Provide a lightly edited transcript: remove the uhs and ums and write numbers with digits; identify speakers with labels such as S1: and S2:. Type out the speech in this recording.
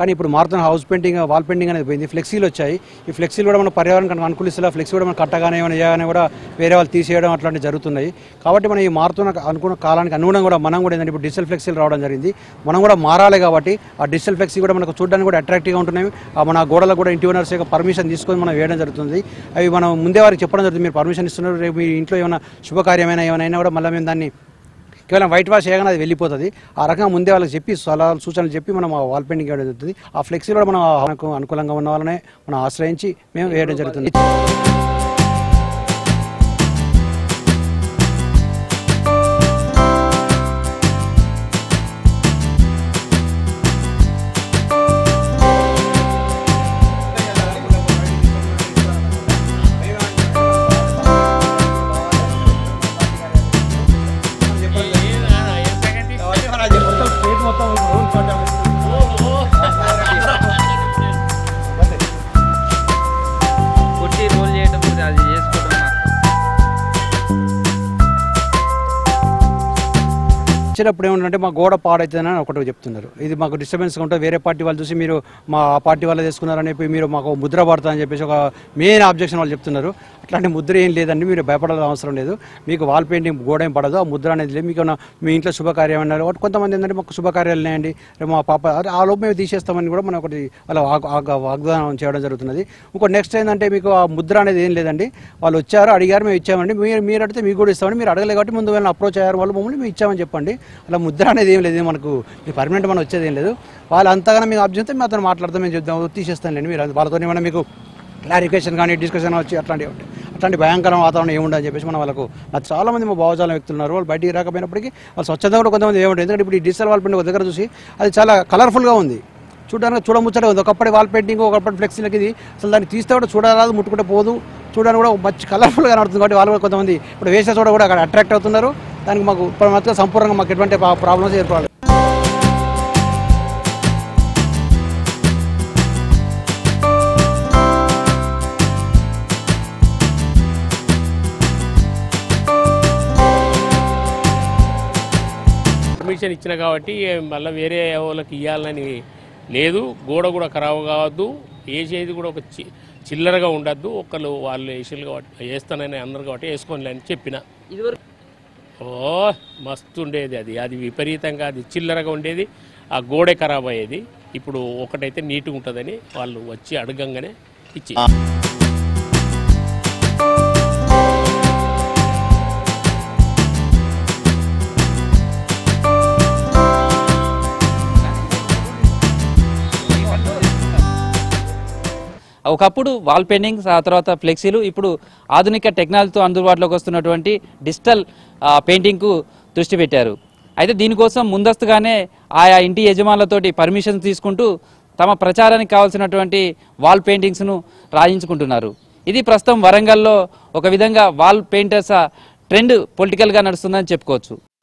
S1: కానీ ఇప్పుడు మారుతున్న హౌస్ పెయింటింగ్ వాల్ పెయింటింగ్ అనేది పోయింది. ఫ్లెక్సీలు వచ్చాయి. ఈ ఫ్లెక్సీలు కూడా మన పర్యావరణానికి అనుకూలిస్తేలా ఫ్లెక్సీ కూడా మనం కట్టగానే ఏమైనా చేయగానే కూడా వేరే వాళ్ళు తీసేయడం అట్లాంటివి జరుగుతున్నాయి. కాబట్టి మనం ఈ మారుతున్న అనుకున్న కాలానికి అనుగుణంగా కూడా మనం కూడా ఏంటంటే ఇప్పుడు డిజిటల్ ఫ్లెక్సీలు రావడం జరిగింది. మనం కూడా మారాలి కాబట్టి ఆ డిజిటల్ ఫ్లెక్సీ కూడా మనకు చూడడానికి కూడా అట్రాక్టివ్గా ఉంటున్నాయి. మన గోడలకు కూడా ఇంటి ఓనర్స్ యొక్క పర్మిషన్ తీసుకొని మనం వేయడం జరుగుతుంది. అవి మనం ముందే వారికి చెప్పడం జరుగుతుంది, మీరు పర్మిషన్ ఇస్తున్నారు, రేపు మీ ఇంట్లో ఏమైనా శుభకార్యమైనా ఏమైనా కూడా మళ్ళీ మేము దాన్ని కేవలం వైట్ వాష్ చేయగానే అది వెళ్ళిపోతుంది. ఆ రకంగా ముందే వాళ్ళకి చెప్పి సలహాలు సూచనలు చెప్పి మనం ఆ వాల్ పెయింటింగ్ వేయడం జరుగుతుంది. ఆ ఫ్లెక్సీలో మనం అనుకూలంగా ఉన్న వాళ్ళనే మనం ఆశ్రయించి మేము వేయడం జరుగుతుంది. వచ్చేటప్పుడు ఏమంటే మా గోడ పాడైతుందని ఒకటి చెప్తున్నారు. ఇది మాకు డిస్టర్బెన్స్గా ఉంటుంది. వేరే పార్టీ వాళ్ళు చూసి మీరు మా పార్టీ వాళ్ళు చేసుకున్నారని చెప్పి మీరు మాకు ముద్ర పడతారని చెప్పేసి ఒక మెయిన్ ఆబ్జెక్షన్ వాళ్ళు చెప్తున్నారు. అట్లాంటి ముద్ర ఏం లేదండి, మీరు భయపడాల్సిన అవసరం లేదు. మీకు వాల్ పెయింటింగ్ గోడ ఏం పడదు, ఆ ముద్ర అనేది లేదు. మీకు మీ ఇంట్లో శుభకార్యం అన్నారు ఒకటి, కొంతమంది ఏంటంటే మాకు శుభకార్యాలు ఉన్నాయండి, రేపు మా పాప ఆ లోపు మేము తీసేస్తామని కూడా మనం ఒకటి వాళ్ళ వాగ్దానం చేయడం జరుగుతున్నది. ఇంకో నెక్స్ట్ ఏంటంటే మీకు ఆ ముద్ర అనేది ఏం లేదండి, వాళ్ళు వచ్చారు అడిగారు మేము ఇచ్చామండి, మీరు అడిగితే మీకు కూడా ఇస్తామండి, మీరు అడగలేదు కాబట్టి ముందు వెళ్ళిన అప్రోచ్ అయ్యారు వాళ్ళు మమ్మల్ని మేము ఇచ్చామని చెప్పండి. అలా ముద్ర అనేది ఏం లేదు, మనకు పర్మనెంట్ మనం వచ్చేది ఏం లేదు. వాళ్ళు అంతగానో మీకు అబ్జెక్ట్ మేము అతను మాట్లాడతాం, మేము చెప్తాం తీసేస్తానులేండి, మీరు వాళ్ళతో ఏమన్నా మీకు క్లారిఫికేషన్ కానీ డిస్కషన్ వచ్చి అట్లాంటి భయంకరమైన వాతావరణం ఏముండని చెప్పేసి మనం వాళ్ళకు నాకు చాలామంది మా భావజాలం వ్యక్తులు ఉన్నారు. వాళ్ళు బయటికి రాకపోయినప్పటికీ వాళ్ళు స్వచ్ఛత కూడా కొంతమంది ఏముంటుంది. ఎందుకంటే ఇప్పుడు ఈ డిజిటల్ వాల్ పెయింటింగ్ ఒక దగ్గర చూసి అది చాలా కలర్ఫుల్గా ఉంది, చూడడానికి చూడముచ్చటగా ఉంది. ఒకప్పటి వాల్ పెయింటింగ్ ఒకప్పటి ఫ్లెక్సీలకి ఇది అసలు దాన్ని తీస్తే కూడా చూడరాదు, ముట్టుకుంటే పోదు, చూడడానికి కూడా మంచి కలర్ఫుల్గా కనబడుతుంది. కాబట్టి వాళ్ళు కూడా కొంతమంది ఇప్పుడు వేసే చోట కూడా అక్కడ అట్రాక్ట్ అవుతున్నారు. దానికి మాకు ఇప్పుడు మాత్రం సంపూర్ణంగా మాకు ఎటువంటి ప్రాబ్లమ్స్ ఏర్పడాలి.
S2: పర్మిషన్ ఇచ్చిన కాబట్టి మళ్ళీ వేరే వాళ్ళకి ఇవ్వాలని లేదు. గోడ కూడా ఖరాబ్ కావద్దు, వేసేది కూడా ఒక చిల్లరగా ఉండద్దు. ఒకళ్ళు వాళ్ళు వేసారు కాబట్టి వేస్తానని అందరు కాబట్టి వేసుకోని అని చెప్పిన. మస్తు ఉండేది అది విపరీతంగా అది చిల్లరగా ఉండేది, ఆ గోడే ఖరాబ్ అయ్యేది. ఇప్పుడు ఒకటైతే నీట్గా ఉంటుందని వాళ్ళు వచ్చి అడగంగానే ఇచ్చి
S3: ఒకప్పుడు వాల్ పెయింటింగ్స్, ఆ తర్వాత ఫ్లెక్సీలు, ఇప్పుడు ఆధునిక టెక్నాలజీతో అందుబాటులోకి వస్తున్నటువంటి డిజిటల్ పెయింటింగ్కు దృష్టి పెట్టారు. అయితే దీనికోసం ముందస్తుగానే ఆయా ఇంటి యజమానులతోటి పర్మిషన్ తీసుకుంటూ తమ ప్రచారానికి కావాల్సినటువంటి వాల్ పెయింటింగ్స్ను రాయించుకుంటున్నారు. ఇది ప్రస్తుతం వరంగల్లో ఒక విధంగా వాల్ పెయింటర్స్ ట్రెండ్ పొలిటికల్గా నడుస్తుందని చెప్పుకోవచ్చు.